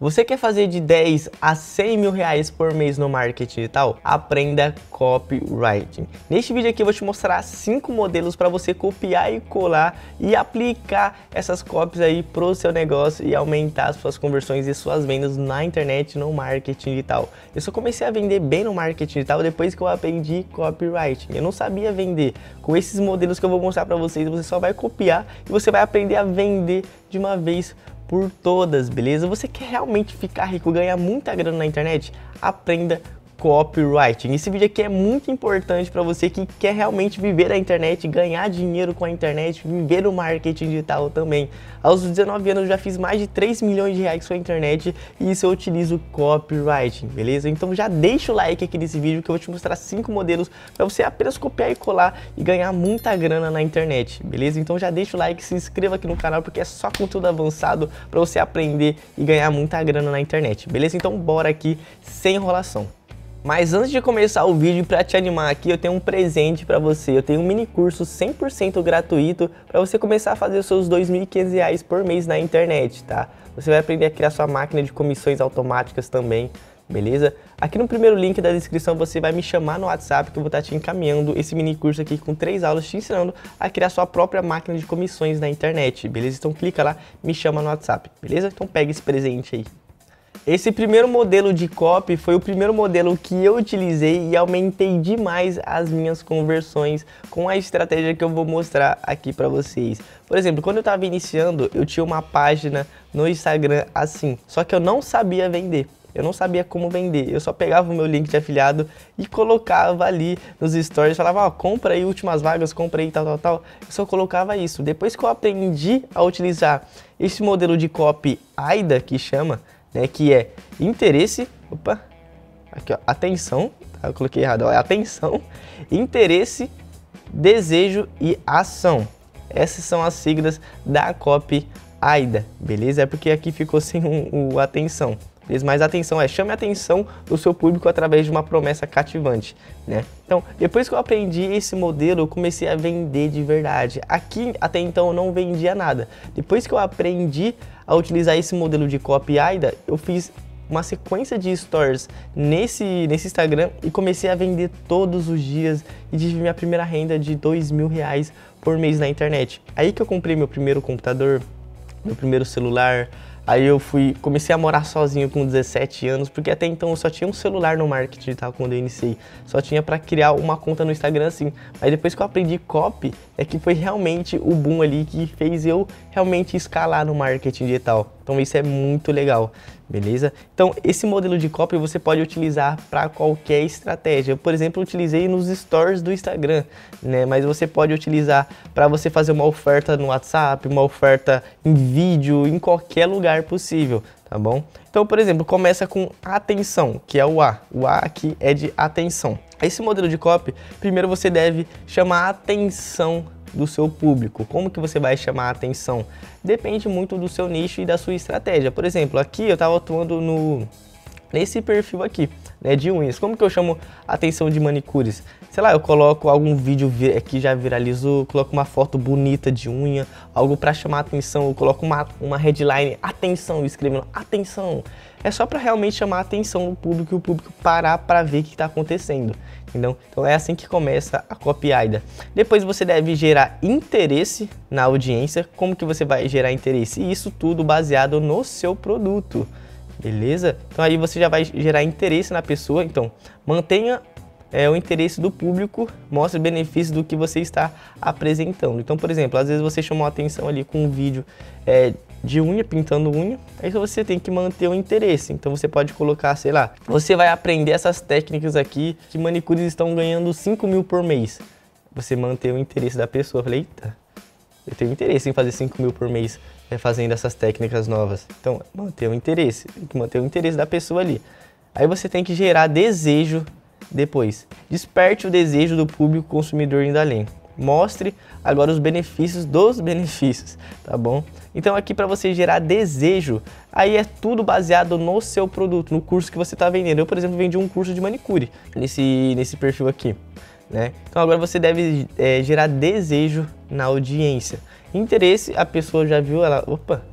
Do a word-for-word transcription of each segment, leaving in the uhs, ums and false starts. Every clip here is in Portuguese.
Você quer fazer de dez a cem mil reais por mês no marketing digital? Aprenda copywriting. Neste vídeo aqui eu vou te mostrar cinco modelos para você copiar e colar e aplicar essas copies aí para o seu negócio e aumentar as suas conversões e suas vendas na internet, no marketing digital. Eu só comecei a vender bem no marketing digital depois que eu aprendi copywriting. Eu não sabia vender. Com esses modelos que eu vou mostrar para vocês, você só vai copiar e você vai aprender a vender de uma vez por todas, beleza? Você quer realmente ficar rico, ganhar muita grana na internet? Aprenda copywriting. Esse vídeo aqui é muito importante para você que quer realmente viver a internet, ganhar dinheiro com a internet, viver o marketing digital também. Aos dezenove anos eu já fiz mais de três milhões de reais com a internet e isso eu utilizo copywriting, beleza? Então já deixa o like aqui nesse vídeo que eu vou te mostrar cinco modelos para você apenas copiar e colar e ganhar muita grana na internet, beleza? Então já deixa o like, se inscreva aqui no canal porque é só conteúdo avançado para você aprender e ganhar muita grana na internet, beleza? Então bora aqui sem enrolação. Mas antes de começar o vídeo, para te animar aqui, eu tenho um presente para você. Eu tenho um mini curso cem por cento gratuito para você começar a fazer os seus dois mil e quinhentos reais por mês na internet, tá? Você vai aprender a criar sua máquina de comissões automáticas também, beleza? Aqui no primeiro link da descrição você vai me chamar no WhatsApp que eu vou estar te encaminhando esse mini curso aqui com três aulas te ensinando a criar sua própria máquina de comissões na internet, beleza? Então clica lá, me chama no WhatsApp, beleza? Então pega esse presente aí. Esse primeiro modelo de copy foi o primeiro modelo que eu utilizei e aumentei demais as minhas conversões com a estratégia que eu vou mostrar aqui para vocês. Por exemplo, quando eu estava iniciando, eu tinha uma página no Instagram assim, só que eu não sabia vender. Eu não sabia como vender, eu só pegava o meu link de afiliado e colocava ali nos stories, falava, ó, compra aí últimas vagas, compra aí tal, tal, tal. Eu só colocava isso. Depois que eu aprendi a utilizar esse modelo de copy AIDA, que chama, né, que é interesse, opa, aqui ó, atenção, tá, eu coloquei errado, ó, é atenção, interesse, desejo e ação. Essas são as siglas da copy AIDA, beleza? É porque aqui ficou sem o, o atenção. Mas atenção é, chame a atenção do seu público através de uma promessa cativante, né? Então, depois que eu aprendi esse modelo, eu comecei a vender de verdade. Aqui, até então, eu não vendia nada. Depois que eu aprendi a utilizar esse modelo de copy AIDA, eu fiz uma sequência de stories nesse, nesse Instagram e comecei a vender todos os dias e tive minha primeira renda de dois mil reais por mês na internet. Aí que eu comprei meu primeiro computador, meu primeiro celular. Aí eu fui, comecei a morar sozinho com dezessete anos, porque até então eu só tinha um celular no marketing digital quando eu iniciei. Só tinha para criar uma conta no Instagram assim. Aí depois que eu aprendi copy, é que foi realmente o boom ali que fez eu realmente escalar no marketing digital. Então isso é muito legal, beleza? Então esse modelo de copy você pode utilizar para qualquer estratégia. Eu, por exemplo, utilizei nos stories do Instagram, né? Mas você pode utilizar para você fazer uma oferta no WhatsApp, uma oferta em vídeo, em qualquer lugar possível, tá bom? Então, por exemplo, começa com atenção, que é o A. O A aqui é de atenção. Esse modelo de copy, primeiro você deve chamar a atenção do seu público. Como que você vai chamar a atenção? Depende muito do seu nicho e da sua estratégia. Por exemplo, aqui eu estava atuando no nesse perfil aqui, né, de unhas. Como que eu chamo a atenção de manicures? Sei lá, eu coloco algum vídeo que já viralizou, coloco uma foto bonita de unha, algo para chamar a atenção, eu coloco uma, uma headline, atenção, escrevendo atenção. É só para realmente chamar a atenção do público e o público parar para ver o que está acontecendo. Entendeu? Então é assim que começa a copy AIDA. Depois você deve gerar interesse na audiência. Como que você vai gerar interesse? E isso tudo baseado no seu produto, beleza? Então aí você já vai gerar interesse na pessoa. Então mantenha é, o interesse do público, mostre benefícios do que você está apresentando. Então, por exemplo, às vezes você chamou a atenção ali com um vídeo é, de unha, pintando unha, aí você tem que manter o interesse. Então você pode colocar, sei lá, você vai aprender essas técnicas aqui que manicures estão ganhando cinco mil por mês. Você manter o interesse da pessoa. Eu falei, eita, eu tenho interesse em fazer cinco mil por mês é, fazendo essas técnicas novas. Então, manter o interesse, tem que manter o interesse da pessoa ali. Aí você tem que gerar desejo depois. Desperte o desejo do público consumidor indo além. Mostre agora os benefícios dos benefícios, tá bom? Então aqui para você gerar desejo, aí é tudo baseado no seu produto, no curso que você está vendendo. Eu, por exemplo, vendi um curso de manicure nesse, nesse perfil aqui, né? Então agora você deve é, gerar desejo na audiência. Interesse, a pessoa já viu, ela, opa,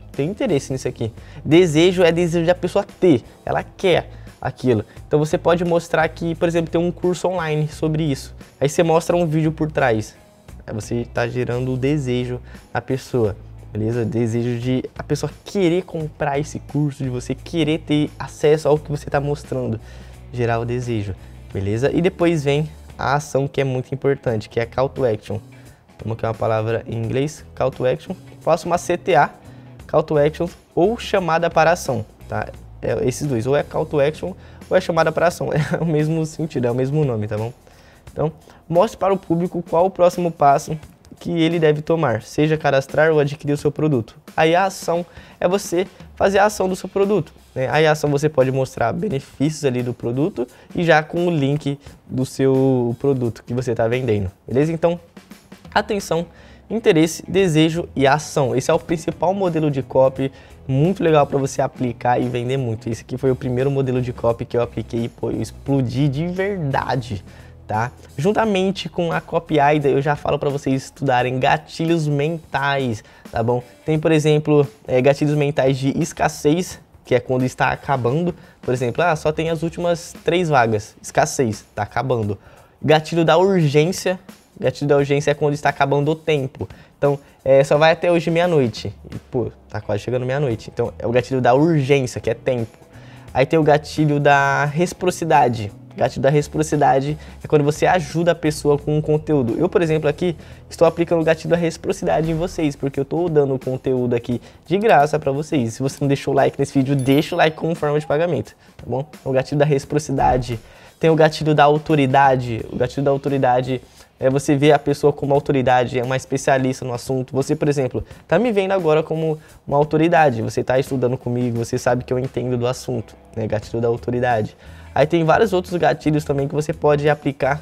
tem interesse nisso aqui. Desejo é desejo da pessoa ter, ela quer aquilo. Então você pode mostrar que, por exemplo, tem um curso online sobre isso. Aí você mostra um vídeo por trás. Aí você está gerando o desejo da pessoa, beleza? Desejo de a pessoa querer comprar esse curso, de você querer ter acesso ao que você está mostrando. Gerar o desejo, beleza? E depois vem a ação, que é muito importante, que é Call to Action. Vamos aqui uma palavra em inglês, Call to Action. Faça uma C T A, Call to Action ou chamada para ação, tá? É, esses dois, ou é Call to Action ou é chamada para ação, é o mesmo sentido, é o mesmo nome, tá bom? Então, mostre para o público qual o próximo passo que ele deve tomar, seja cadastrar ou adquirir o seu produto. Aí a ação é você fazer a ação do seu produto, né? Aí a ação você pode mostrar benefícios ali do produto e já com o link do seu produto que você está vendendo, beleza? Então, atenção, interesse, desejo e ação. Esse é o principal modelo de copy, muito legal para você aplicar e vender muito. Esse aqui foi o primeiro modelo de copy que eu apliquei e pô, eu explodi de verdade, tá? Juntamente com a Copyaida, eu já falo para vocês estudarem gatilhos mentais, tá bom? Tem, por exemplo, é, gatilhos mentais de escassez, que é quando está acabando. Por exemplo, ah, só tem as últimas três vagas, escassez, tá acabando. Gatilho da urgência. Gatilho da urgência é quando está acabando o tempo. Então, é, só vai até hoje meia-noite. E, pô, tá quase chegando meia-noite. Então, é o gatilho da urgência, que é tempo. Aí tem o gatilho da reciprocidade. Gatilho da reciprocidade é quando você ajuda a pessoa com um conteúdo. Eu, por exemplo, aqui estou aplicando o gatilho da reciprocidade em vocês, porque eu estou dando conteúdo aqui de graça para vocês. Se você não deixou o like nesse vídeo, deixa o like como forma de pagamento, tá bom? O gatilho da reciprocidade. Tem o gatilho da autoridade. O gatilho da autoridade é você ver a pessoa como autoridade, é uma especialista no assunto. Você, por exemplo, tá me vendo agora como uma autoridade. Você tá estudando comigo, você sabe que eu entendo do assunto, né? Gatilho da autoridade. Aí tem vários outros gatilhos também que você pode aplicar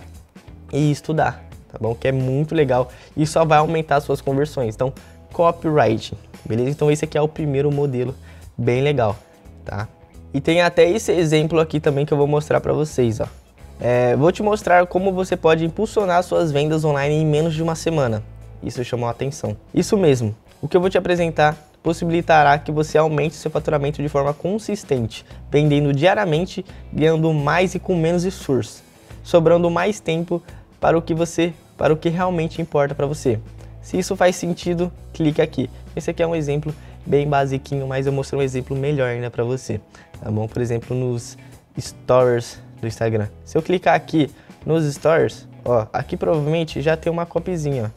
e estudar, tá bom? Que é muito legal e só vai aumentar as suas conversões. Então, copywriting, beleza? Então esse aqui é o primeiro modelo, bem legal, tá? E tem até esse exemplo aqui também que eu vou mostrar para vocês, ó. É, vou te mostrar como você pode impulsionar suas vendas online em menos de uma semana. Isso chamou a atenção. Isso mesmo, o que eu vou te apresentar possibilitará que você aumente seu faturamento de forma consistente, vendendo diariamente, ganhando mais e com menos esforço, sobrando mais tempo para o que você, para o que realmente importa para você. Se isso faz sentido, clique aqui. Esse aqui é um exemplo bem basiquinho, mas eu mostrei um exemplo melhor ainda para você, tá bom? Por exemplo, nos stories do Instagram. Se eu clicar aqui nos stories, ó, aqui provavelmente já tem uma copyzinha,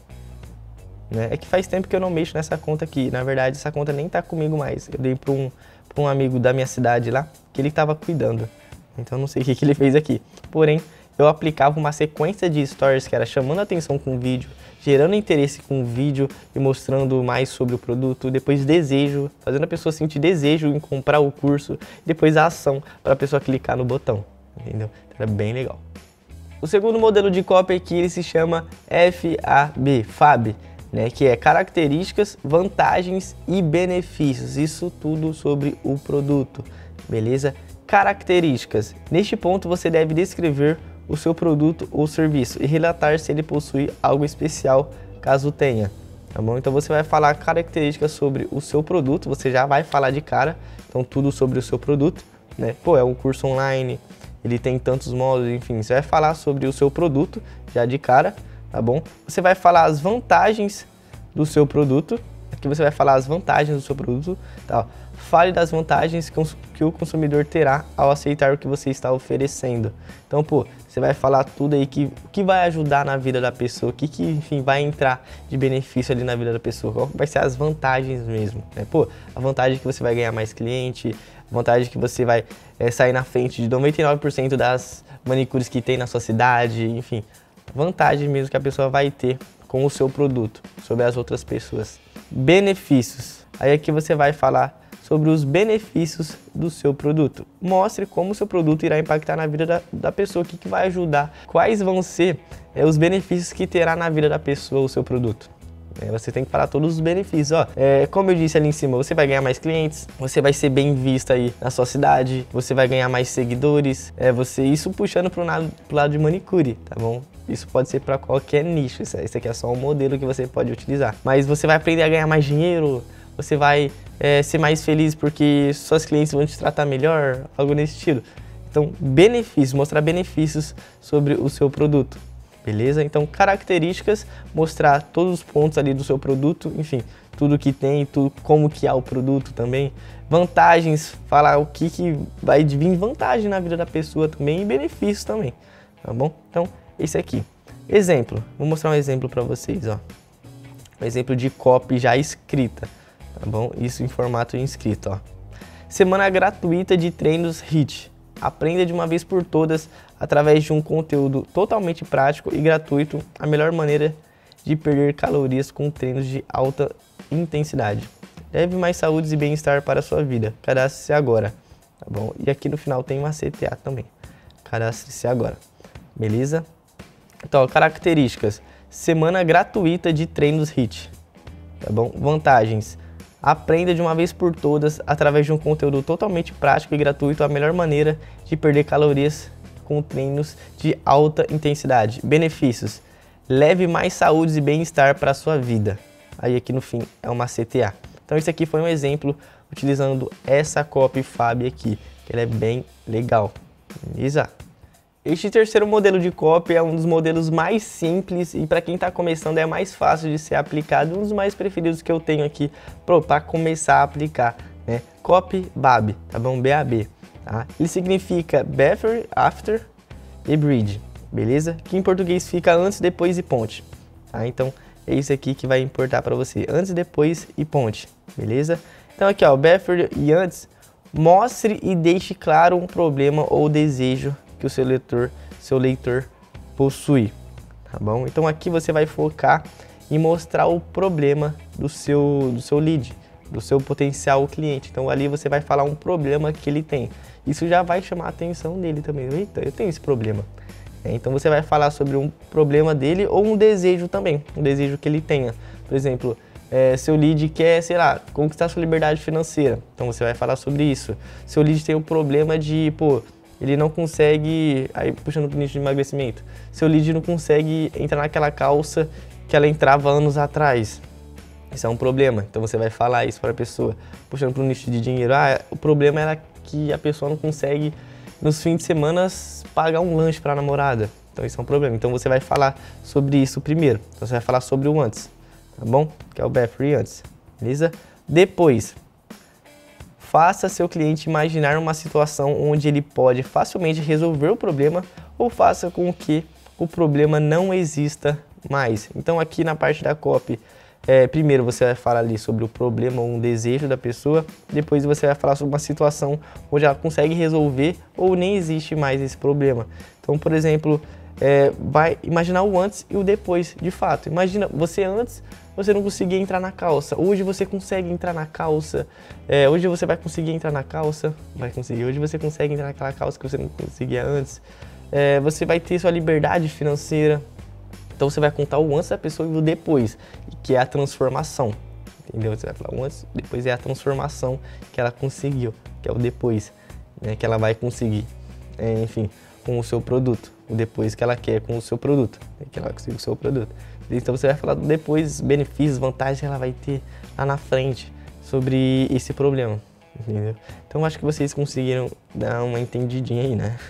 ó, né? É que faz tempo que eu não mexo nessa conta aqui. Na verdade, essa conta nem tá comigo mais. Eu dei para um, pra um amigo da minha cidade lá, que ele tava cuidando. Então não sei o que, que ele fez aqui. Porém, eu aplicava uma sequência de stories que era chamando a atenção com o vídeo, gerando interesse com o vídeo e mostrando mais sobre o produto, depois desejo, fazendo a pessoa sentir desejo em comprar o curso, depois a ação para a pessoa clicar no botão. Entendeu? Então é bem legal. O segundo modelo de copy aqui ele se chama F A B, F A B, né? Que é características, vantagens e benefícios. Isso tudo sobre o produto, beleza? Características. Neste ponto você deve descrever o seu produto ou serviço e relatar se ele possui algo especial, caso tenha, tá bom? Então você vai falar características sobre o seu produto, você já vai falar de cara, então tudo sobre o seu produto, né? Pô, é um curso online, ele tem tantos módulos, enfim, você vai falar sobre o seu produto já de cara, tá bom? Você vai falar as vantagens do seu produto, aqui você vai falar as vantagens do seu produto, tá? Fale das vantagens que o consumidor terá ao aceitar o que você está oferecendo. Então, pô, você vai falar tudo aí que, que vai ajudar na vida da pessoa, o que, que, enfim, vai entrar de benefício ali na vida da pessoa, qual vai ser as vantagens mesmo, né? Pô, a vantagem é que você vai ganhar mais cliente, a vantagem é que você vai é, sair na frente de noventa e nove por cento das manicures que tem na sua cidade, enfim, vantagem mesmo que a pessoa vai ter com o seu produto, sobre as outras pessoas. Benefícios, aí aqui você vai falar sobre os benefícios do seu produto. Mostre como o seu produto irá impactar na vida da, da pessoa, o que, que vai ajudar, quais vão ser é, os benefícios que terá na vida da pessoa o seu produto. É, você tem que falar todos os benefícios. Ó, é, como eu disse ali em cima, você vai ganhar mais clientes, você vai ser bem visto aí na sua cidade, você vai ganhar mais seguidores, é, você, isso puxando para o lado, pro lado de manicure, tá bom? Isso pode ser para qualquer nicho, isso, isso aqui é só um modelo que você pode utilizar. Mas você vai aprender a ganhar mais dinheiro, você vai é, ser mais feliz porque suas clientes vão te tratar melhor, algo nesse estilo. Então, benefícios, mostrar benefícios sobre o seu produto, beleza? Então, características, mostrar todos os pontos ali do seu produto, enfim, tudo que tem, tudo, como que é o produto também. Vantagens, falar o que, que vai vir vantagem na vida da pessoa também e benefícios também, tá bom? Então, esse aqui. Exemplo, vou mostrar um exemplo para vocês, ó. Um exemplo de copy já escrita, tá bom? Isso em formato de escrito, ó. Semana gratuita de treinos H I I T. Aprenda de uma vez por todas, através de um conteúdo totalmente prático e gratuito, a melhor maneira de perder calorias com treinos de alta intensidade. Leve mais saúde e bem-estar para a sua vida. Cadastre-se agora, tá bom? E aqui no final tem uma C T A também. Cadastre-se agora, beleza? Então, características. Semana gratuita de treinos H I I T, tá bom? Vantagens. Aprenda de uma vez por todas, através de um conteúdo totalmente prático e gratuito, a melhor maneira de perder calorias com treinos de alta intensidade. Benefícios. Leve mais saúde e bem-estar para a sua vida. Aí aqui no fim é uma C T A. Então esse aqui foi um exemplo utilizando essa copy Fab aqui, que ela é bem legal, beleza? Este terceiro modelo de copy é um dos modelos mais simples e para quem está começando é mais fácil de ser aplicado, um dos mais preferidos que eu tenho aqui para começar a aplicar, né? Copy B A B, tá bom? B A B, tá? Ele significa Before, After e Bridge, beleza? Que em português fica antes, depois e ponte, tá? Então é isso aqui que vai importar para você, antes, depois e ponte, beleza? Então aqui ó, Before e antes, mostre e deixe claro um problema ou desejo que o seu leitor, seu leitor possui, tá bom? Então aqui você vai focar em mostrar o problema do seu, do seu lead, do seu potencial cliente. Então ali você vai falar um problema que ele tem. Isso já vai chamar a atenção dele também. Eita, eu tenho esse problema. É, então você vai falar sobre um problema dele ou um desejo também, um desejo que ele tenha. Por exemplo, é, seu lead quer, sei lá, conquistar sua liberdade financeira. Então você vai falar sobre isso. Seu lead tem o problema de, pô, ele não consegue, aí puxando pro nicho de emagrecimento, seu lead não consegue entrar naquela calça que ela entrava anos atrás. Isso é um problema, então você vai falar isso para a pessoa. Puxando pro nicho de dinheiro, ah, o problema era que a pessoa não consegue, nos fins de semana, pagar um lanche para a namorada. Então isso é um problema, então você vai falar sobre isso primeiro. Então você vai falar sobre o antes, tá bom? Que é o Before antes, beleza? Depois, faça seu cliente imaginar uma situação onde ele pode facilmente resolver o problema ou faça com que o problema não exista mais. Então aqui na parte da copy, é, primeiro você vai falar ali sobre o problema ou um desejo da pessoa, depois você vai falar sobre uma situação onde ela consegue resolver ou nem existe mais esse problema. Então, por exemplo, é, vai imaginar o antes e o depois, de fato. Imagina, você antes, você não conseguia entrar na calça. Hoje você consegue entrar na calça. É, hoje você vai conseguir entrar na calça. Vai conseguir. Hoje você consegue entrar naquela calça que você não conseguia antes. É, você vai ter sua liberdade financeira. Então você vai contar o antes da pessoa e o depois, que é a transformação. Entendeu? Você vai falar o antes, depois é a transformação que ela conseguiu, que é o depois, né, que ela vai conseguir. É, enfim, com o seu produto. O depois que ela quer com o seu produto, que ela consiga o seu produto. Então você vai falar depois benefícios, vantagens que ela vai ter lá na frente sobre esse problema, entendeu? Então acho que vocês conseguiram dar uma entendidinha aí, né?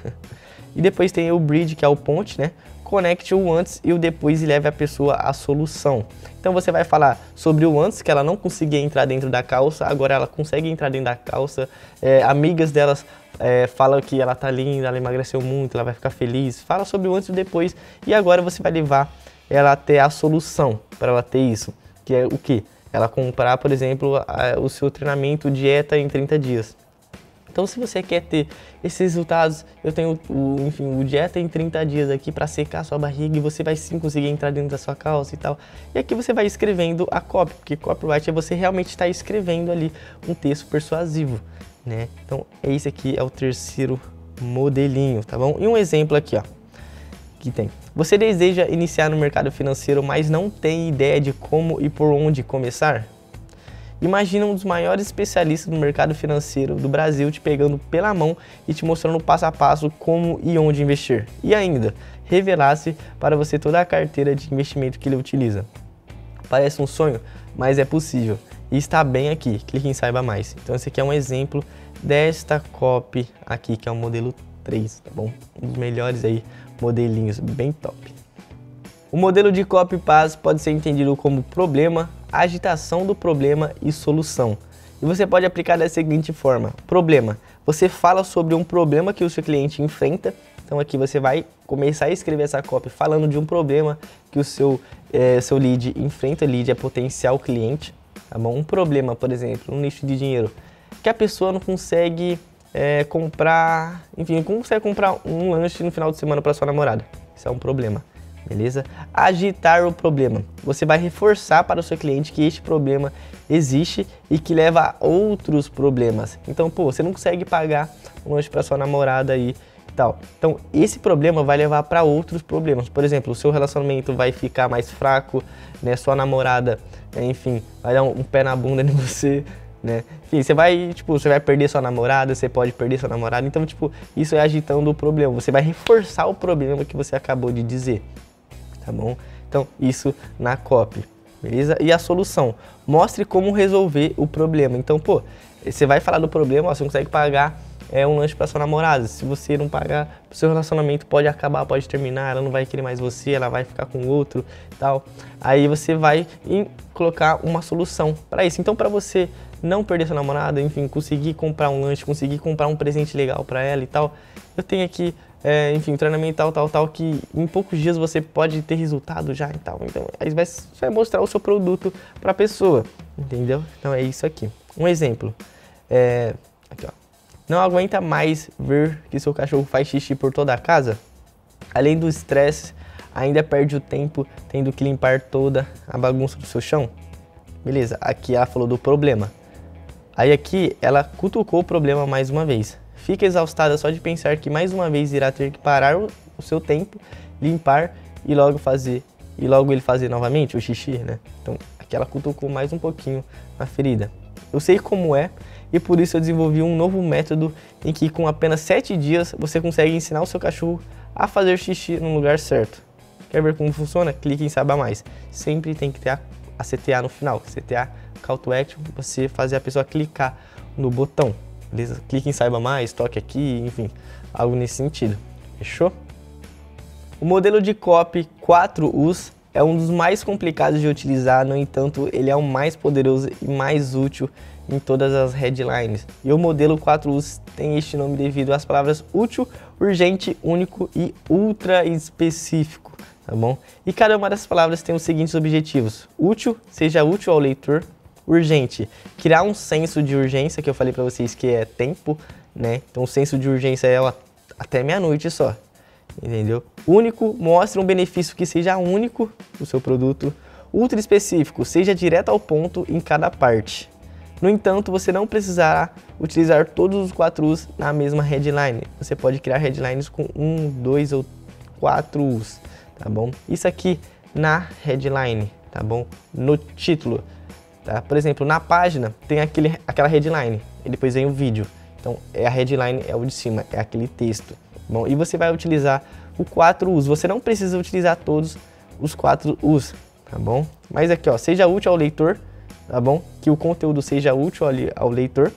E depois tem o bridge, que é o ponte, né? Conecte o antes e o depois e leve a pessoa à solução. Então você vai falar sobre o antes, que ela não conseguia entrar dentro da calça, agora ela consegue entrar dentro da calça. É, amigas delas é, falam que ela tá linda, ela emagreceu muito, ela vai ficar feliz. Fala sobre o antes e o depois e agora você vai levar ela até a solução para ela ter isso, que é o quê? Ela comprar, por exemplo, a, o seu treinamento dieta em trinta dias. Então, se você quer ter esses resultados, eu tenho o, enfim, o dieta em trinta dias aqui para secar a sua barriga e você vai sim conseguir entrar dentro da sua calça e tal. E aqui você vai escrevendo a copy, porque copyright é você realmente estar escrevendo ali um texto persuasivo, né? Então, esse aqui é o terceiro modelinho, tá bom? E um exemplo aqui, ó, que tem. Você deseja iniciar no mercado financeiro, mas não tem ideia de como e por onde começar? Imagina um dos maiores especialistas no mercado financeiro do Brasil te pegando pela mão e te mostrando passo a passo como e onde investir. E ainda, revelasse para você toda a carteira de investimento que ele utiliza. Parece um sonho, mas é possível. e está bem aqui, clique em saiba mais. Então esse aqui é um exemplo desta copy aqui, que é o modelo três, tá bom? Um dos melhores aí modelinhos, bem top. O modelo de copy paste pode ser entendido como problema, agitação do problema e solução. E você pode aplicar da seguinte forma: problema, você fala sobre um problema que o seu cliente enfrenta. Então aqui você vai começar a escrever essa copy falando de um problema que o seu, é, seu lead enfrenta. Lead é potencial cliente, tá bom? Um problema, por exemplo, um nicho de dinheiro, que a pessoa não consegue é, comprar, enfim, não consegue comprar um lanche no final de semana para sua namorada. Isso é um problema. Beleza? Agitar o problema. Você vai reforçar para o seu cliente que este problema existe e que leva a outros problemas. Então, pô, você não consegue pagar um lanche para sua namorada aí e tal. Então, esse problema vai levar para outros problemas. Por exemplo, o seu relacionamento vai ficar mais fraco, né? Sua namorada, enfim, vai dar um, um pé na bunda de você, né? Enfim, você vai, tipo, você vai perder sua namorada, você pode perder sua namorada. Então, tipo, isso é agitando o problema. Você vai reforçar o problema que você acabou de dizer. Tá bom? Então, isso na copy, beleza? E a solução, mostre como resolver o problema. Então, pô, você vai falar do problema, ó, você não consegue pagar é, um lanche para sua namorada. Se você não pagar, o seu relacionamento pode acabar, pode terminar, ela não vai querer mais você, ela vai ficar com outro e tal. Aí você vai colocar uma solução para isso. Então, para você não perder sua namorada, enfim, conseguir comprar um lanche, conseguir comprar um presente legal para ela e tal, eu tenho aqui É, enfim, treinamento tal, tal, tal, que em poucos dias você pode ter resultado já e tal. Então, aí vai, você vai mostrar o seu produto para a pessoa, entendeu? Então é isso aqui. Um exemplo, é, aqui, ó. Não aguenta mais ver que seu cachorro faz xixi por toda a casa? Além do estresse, ainda perde o tempo tendo que limpar toda a bagunça do seu chão? Beleza, aqui ela falou do problema. Aí aqui ela cutucou o problema mais uma vez. Fica exaustada só de pensar que mais uma vez irá ter que parar o, o seu tempo, limpar e logo fazer, e logo ele fazer novamente o xixi, né? Então aqui ela cutucou mais um pouquinho na ferida. Eu sei como é e por isso eu desenvolvi um novo método em que com apenas sete dias você consegue ensinar o seu cachorro a fazer xixi no lugar certo. Quer ver como funciona? Clique em saiba mais. Sempre tem que ter a, a C T A no final, C T A, Call to Action, você fazer a pessoa clicar no botão. Beleza? Clique em saiba mais, toque aqui, enfim, algo nesse sentido. Fechou? O modelo de copy quatro U's é um dos mais complicados de utilizar, no entanto, ele é o mais poderoso e mais útil em todas as headlines. E o modelo quatro U's tem este nome devido às palavras útil, urgente, único e ultra específico, tá bom? E cada uma dessas palavras tem os seguintes objetivos: útil, seja útil ao leitor; urgente, criar um senso de urgência, que eu falei para vocês que é tempo, né? Então o senso de urgência é ó, até meia-noite só, entendeu? Único, mostra um benefício que seja único do seu produto. Ultra específico, seja direto ao ponto em cada parte. No entanto, você não precisará utilizar todos os quatro U's na mesma headline. Você pode criar headlines com um, dois ou quatro U's, tá bom? Isso aqui na headline, tá bom? No título. Tá? Por exemplo, na página tem aquele, aquela headline e depois vem o vídeo. Então, é a headline, é o de cima, é aquele texto. Bom, e você vai utilizar o quatro U's. Você não precisa utilizar todos os quatro U's, tá bom? Mas aqui, ó, seja útil ao leitor, tá bom? Que o conteúdo seja útil ao leitor.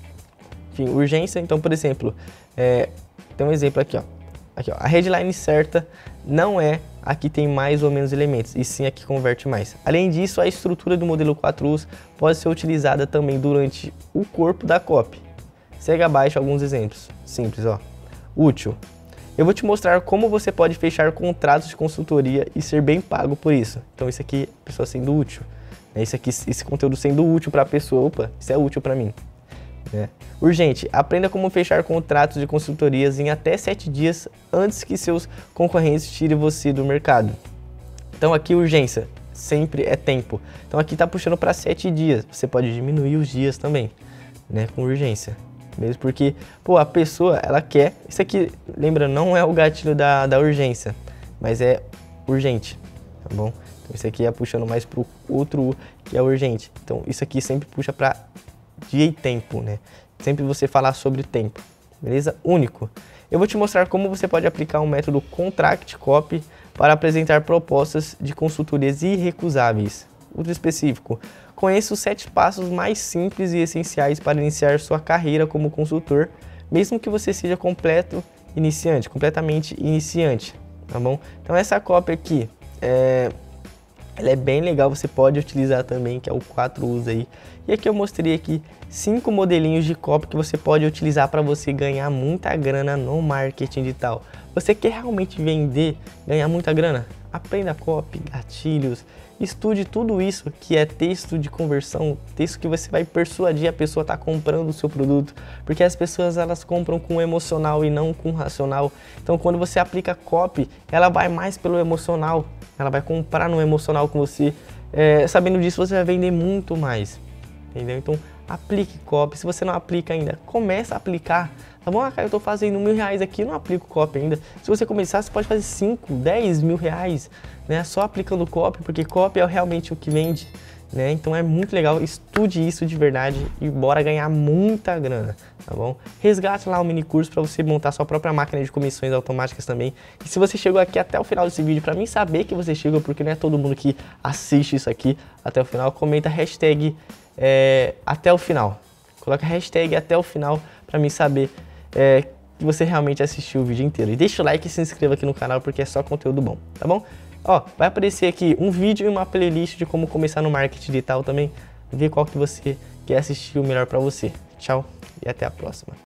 Enfim, urgência. Então, por exemplo, é, tem um exemplo aqui, ó. Aqui, ó. A headline certa não é a que tem mais ou menos elementos, e sim a que converte mais. Além disso, a estrutura do modelo quatro U's pode ser utilizada também durante o corpo da copy. Segue abaixo alguns exemplos. Simples, ó. Útil. Eu vou te mostrar como você pode fechar contratos de consultoria e ser bem pago por isso. Então, isso aqui, a pessoa sendo útil. Isso aqui, esse conteúdo sendo útil para a pessoa. Opa, isso é útil para mim. É. Urgente, aprenda como fechar contratos de consultorias em até sete dias antes que seus concorrentes tirem você do mercado. Então aqui urgência, sempre é tempo. Então aqui tá puxando para sete dias, você pode diminuir os dias também, né, com urgência. Mesmo porque, pô, a pessoa, ela quer, isso aqui, lembra, não é o gatilho da, da urgência, mas é urgente, tá bom? Então isso aqui é puxando mais pro outro U, que é urgente. Então isso aqui sempre puxa para dia e tempo, né? Sempre você falar sobre tempo, beleza? Único. Eu vou te mostrar como você pode aplicar um método Contract Copy para apresentar propostas de consultorias irrecusáveis. Outro específico. Conheça os sete passos mais simples e essenciais para iniciar sua carreira como consultor, mesmo que você seja completo iniciante, completamente iniciante, tá bom? Então essa copy aqui, é, ela é bem legal, você pode utilizar também, que é o quatro usa aí. E aqui eu mostrei aqui cinco modelinhos de copy que você pode utilizar para você ganhar muita grana no marketing digital. Você quer realmente vender, ganhar muita grana? Aprenda copy, gatilhos, estude tudo isso que é texto de conversão, texto que você vai persuadir a pessoa a estar comprando o seu produto, porque as pessoas elas compram com o emocional e não com o racional. Então quando você aplica copy, ela vai mais pelo emocional, ela vai comprar no emocional com você. É, sabendo disso, você vai vender muito mais, entendeu? Então aplique copy. Se você não aplica ainda, começa a aplicar. Tá bom? Ah, cara, eu tô fazendo mil reais aqui, eu não aplico copy ainda. Se você começar, você pode fazer cinco, dez mil reais, né? Só aplicando copy, porque copy é realmente o que vende, né? Então é muito legal, estude isso de verdade e bora ganhar muita grana, tá bom? Resgate lá o mini curso para você montar sua própria máquina de comissões automáticas também. E se você chegou aqui até o final desse vídeo, para mim saber que você chegou, porque não é todo mundo que assiste isso aqui até o final, comenta hashtag é, até o final. Coloca hashtag até o final para mim saber É, que você realmente assistiu o vídeo inteiro. E deixa o like e se inscreva aqui no canal, porque é só conteúdo bom, tá bom? Ó, vai aparecer aqui um vídeo e uma playlist de como começar no marketing digital também. Vê qual que você quer assistir o melhor pra você. Tchau e até a próxima.